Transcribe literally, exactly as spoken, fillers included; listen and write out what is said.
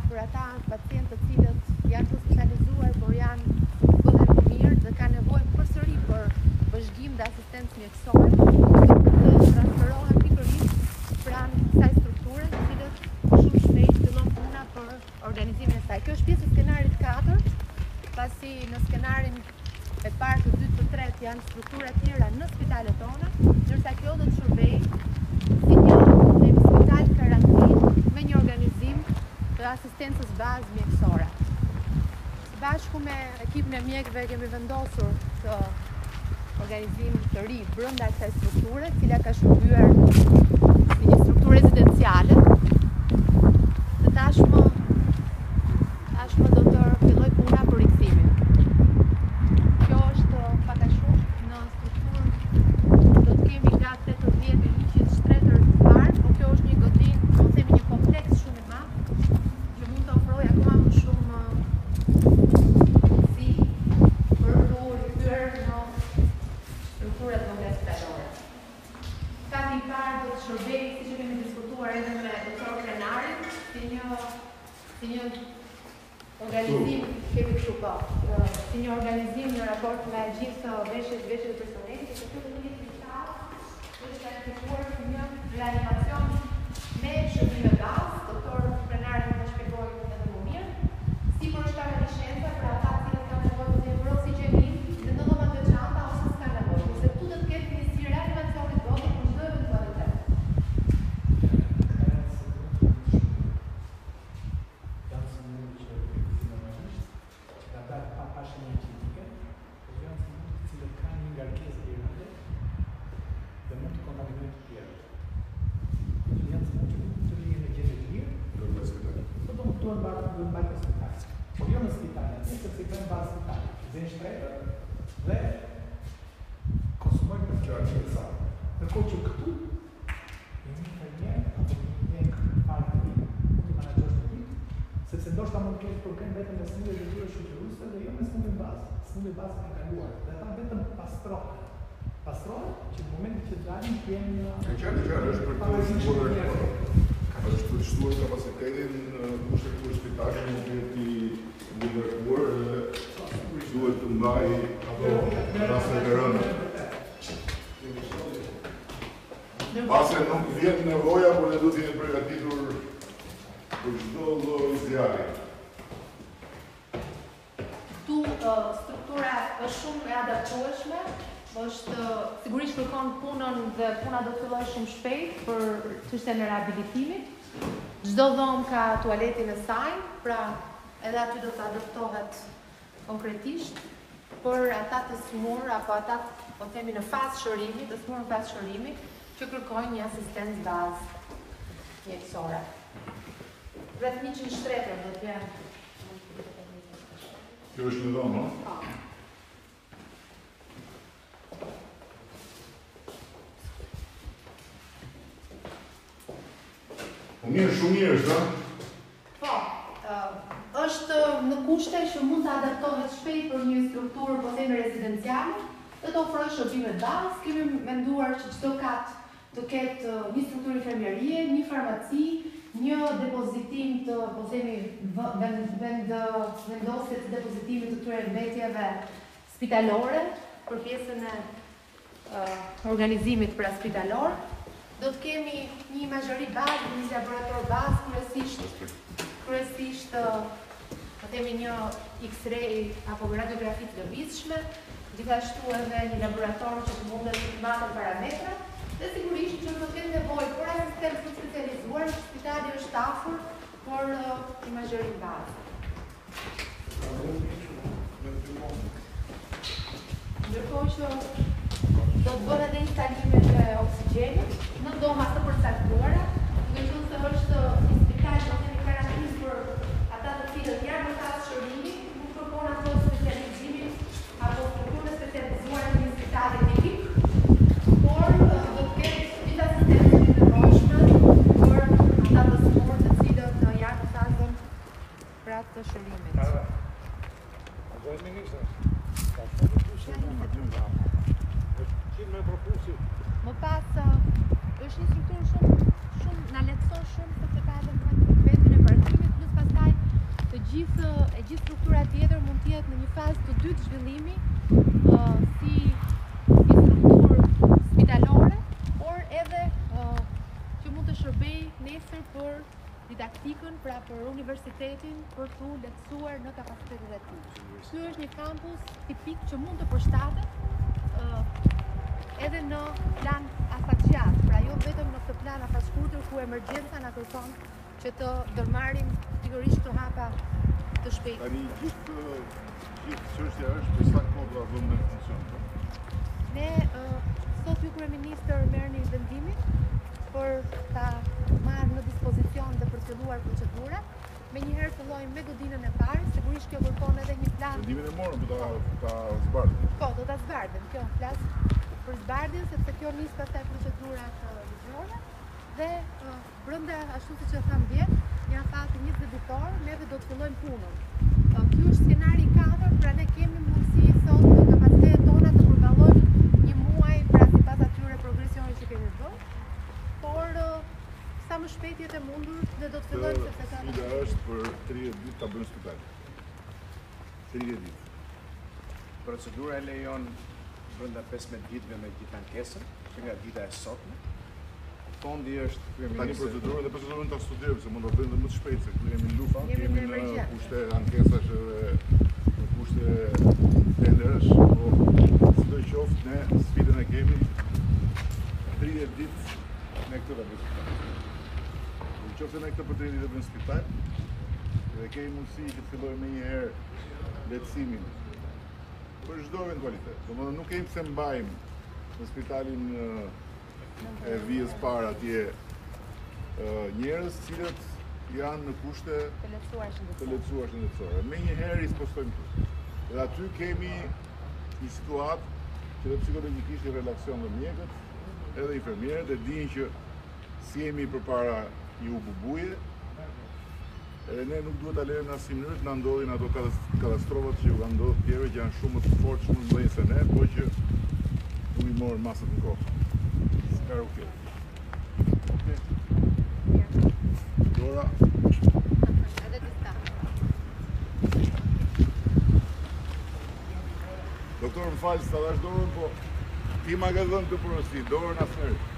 për ata pacientë të cilët janë hospitalizuar, por janë bëhen të mirë dhe kanë nevojë përsëri për vëzhgim dhe asistencë mjekësore, të transferohen pikërisht pranë kësaj strukture, të cilët shumë shpejt fillon puna për organizimin e saj. Kjo është pjesë e skenarit katër, pasi në skenarin e parë, të dytë, të tretë janë struktura të tjera në spitalet tona, ndërsa kjo do të shërbejë si një spital karantinë me një organizim të asistencës bazë mjekësore. Së bashku me ekipin e mjekëve kemi vendosur të organizim të ri brenda kësaj strukture, e cila ka shërbyer si një strukturë rezidenciale. Të tashmë tashmë do të filloj puna për rikthimin. Kjo është pak a shumë në strukturë, do të kemi nga tetëdhjetë e njëqind shtretër të parë, por kjo është një godinë, do të themi një kompleks shumë i madh, që mund të ofrojë akoma më shumë si për të rikthyer në strukturat vogla spitalore. Fati i parë do të shërbejë, siç e kemi diskutuar edhe me doktor Krenarin, si një si një organizim, kemi kështu po, si një organizim në raport me gjithë veshjet veshjet e personelit, që këtu do të jetë është planificuar si një reanimacion me shërbime bazë, doktor Krenari më shpjegoi edhe më mirë, si për shkalla licenca për ata të cilët kanë nevojë të për oksigjenin dhe në dhoma të veçanta ose s'ka nevojë, se këtu do të ketë një si reanimacioni vogël për çdo eventualitet. Sepse ndoshta mund të ketë problem vetëm me smundje të tyre shoqëruese dhe jo me smundje bazë. Smundje bazë kanë kaluar. Dhe ata vetëm pastrohen. Pastrohen që në momentin që dalin të jenë një... E qartë, qartë, është për të shtuar është për të shtuar kapacitetin kushte kur spitali mund të jetë i ndërtuar dhe duhet të mbaj ato raste të rënda. Pase nuk vjen nevoja, por ne duhet të jemi përgatitur për çdo lloj zjarri. Ktu struktura është shumë e adaptueshme, është sigurisht kërkon punën dhe puna do të fillojë shumë shpejt për çështjen e rehabilitimit. Çdo dhomë ka tualetin e saj, pra edhe aty do të adaptohet konkretisht, për ata të smur apo ata, po themi në fazë shërimi, të smur në fazë shërimi, që kërkojnë një asistencë bazë mjekësore. Rreth njëqind shtretër do të jenë. Kjo është një dhomë, Po. Po mirë, shumë mirë është, a? Po, është në kushte që mund të adaptohet shpejt për një strukturë, po themi rezidenciale, dhe të ofrojë shërbime bazë. Kemi menduar që çdo kat të ketë një strukturë infermierie, një farmaci, një depozitim të, po themi, vendosje të depozitimit të këtyre mbetjeve spitalore për pjesën e organizimit praspitalor. Do të kemi një imazhëri bazë, një laborator bazë, kryesisht, kryesisht, po themi një X-ray apo radiografi të lëvizshme, gjithashtu edhe një laborator që të mundet të marrë parametra, dhe sigurisht që do të ketë nevojë për asistencë të specializuar, spitali është afër për imazhëri bazë. Ndërkohë që do të bëhen edhe instalimet e oksigjenit në dhoma të përcaktuara, duke qenë se është një spital do të kemi karantinë për ata të cilët janë në fazë shërimi, nuk kërkon ato specializimin apo strukturën specializuar në një spital tipik, por do të ketë gjithë asistencë të nevojshme për ata të smur të cilët janë në fazën pra të shërimit. Më pas, është një strukturë shumë, shumë, na lehtëson shumë sepse ka edhe vendin e parkimit, plus pastaj gjithë struktura tjetër mund të jetë në një fazë të dytë zhvillimi, uh, si një strukturë spitalore, por edhe uh, që mund të shërbej nesër për didaktikën, pra për universitetin, për të lehtësuar në kapacitetet e tij. Ky është një kampus tipik që mund të përshtatet uh, edhe në plan afatgjat, pra jo vetëm në këtë plan afatshkurtër ku emergjenca na kërkon që të ndërmarrim pikërisht këto hapa të shpejta. Tani gjithë gjithë çështja është për sa kohë do ta vëmë në funksion. Ne uh, sot ju kryeministër merrni vendimin për ta marrë në dispozicion dhe për të filluar procedurat. Menjëherë fillojmë me godinën e parë, sigurisht kjo kërkon edhe një plan. Vendimin e morëm për ta ta zbardhur. Po, do ta zbardhim. Kjo flas për zbardhjen sepse kjo nis pastaj procedurat ligjore dhe uh, brenda ashtu siç e tham dje, një afati njëzet dhjetor, neve do të fillojmë punën. Uh, ky është skenari katër, pra ne kemi mundësi sot në kapacitetet tona të përballojmë një muaj pra sipas atyre progresionit që kemi bërë. Por uh, sa më shpejt jetë e mundur ne do të fillojmë sepse ka. Sfida është për tridhjetë ditë ta bëjmë spital. tridhjetë ditë. Procedura e lejon brenda pesëmbëdhjetë ditëve me gjithë ankesën, që nga dita e sotme. Fondi është Tani kryeministër. procedurën dhe procedurën ta studiojmë se mund ta bëjmë më të shpejt se këtu jemi në luftë, Jemi jemi në në emergjencë. kushte ankesash edhe në kushte tenderësh, po sidoqoftë ne sfidën e kemi tridhjetë ditë me këtë të bëjmë spital. Në qoftë ne këtë për tridhjetë ditë të bëjmë spital, dhe kemi mundësi që të fillojmë menjëherë lehtësimin për çdo eventualitet. Domethënë nuk kemi pse mbajmë në spitalin e vijës parë atje njerëz cilët janë në kushte Të lehtësuar të shëndetësore. lehtësuar shëndetësore. Menjëherë i spostojmë këtu. Dhe aty kemi një situatë që dhe psikologjikisht i relaksion dhe mjekët, edhe infermierët e dinë që si jemi përpara një u bubuje, edhe ne nuk duhet ta lejmë në asnjë mënyrë të na ndodhin ato katastrofat që u kanë ndodhur tjerëve që janë shumë më të fortë, shumë më të mëdhenj se ne, por që nuk i morën masat në kohë. S'ka rrugë. Okej. Mirë. Dora, Edhe dista. doktor më falë, s'ta dash dorën, po ti ma ka dhënë të porosi, dorën asnjëri.